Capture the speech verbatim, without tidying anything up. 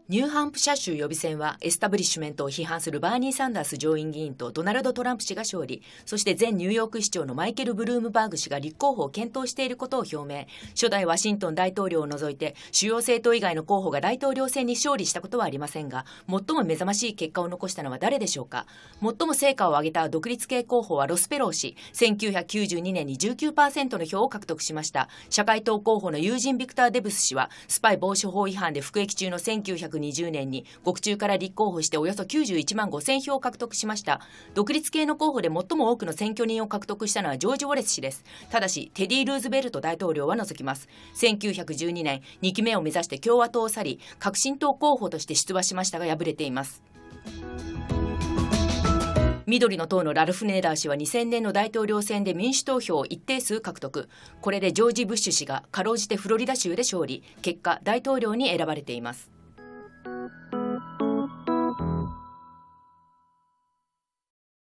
ニューハンプシャー州予備選はエスタブリッシュメントを批判するバーニー・サンダース上院議員とドナルド・トランプ氏が勝利、そして前ニューヨーク市長のマイケル・ブルームバーグ氏が立候補を検討していることを表明。初代ワシントン大統領を除いて主要政党以外の候補が大統領選に勝利したことはありませんが、最も目覚ましい結果を残したのは誰でしょうか。最も成果を上げた独立系候補はロス・ペロー氏。せんきゅうひゃくきゅうじゅうにねんに じゅうきゅうパーセント の票を獲得しました。社会党候補のユージン・ビクター・デブス氏はスパイ防止法違反で服役中のせんきゅうひゃくにじゅうねんに獄中から立候補しておよそきゅうじゅういちまんごせん票を獲得しました。独立系の候補で最も多くの選挙人を獲得したのはジョージ・ウォレス氏です。ただしテディ・ルーズベルト大統領は除きます。せんきゅうひゃくじゅうにねんにきめを目指して共和党を去り、革新党候補として出馬しましたが敗れています。緑の党のラルフ・ネーダー氏はにせんねんの大統領選で民主党票を一定数獲得。これでジョージ・ブッシュ氏がかろうじてフロリダ州で勝利。結果大統領に選ばれています。